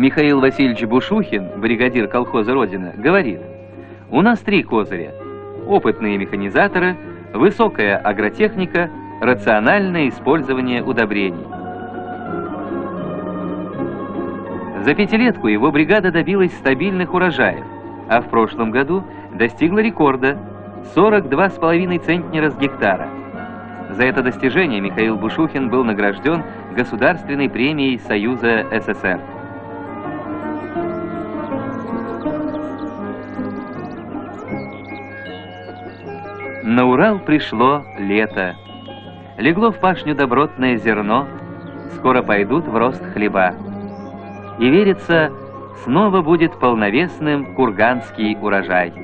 Михаил Васильевич Бушухин, бригадир колхоза «Родина», говорит: у нас 3 козыря: опытные механизаторы, высокая агротехника, рациональное использование удобрений. За 5-летку его бригада добилась стабильных урожаев, а в прошлом году достигла рекорда — 42,5 центнера с гектара. За это достижение Михаил Бушухин был награжден Государственной премией Союза СССР. На Урал пришло лето. Легло в пашню добротное зерно, скоро пойдут в рост хлеба. И верится, снова будет полновесным курганский урожай.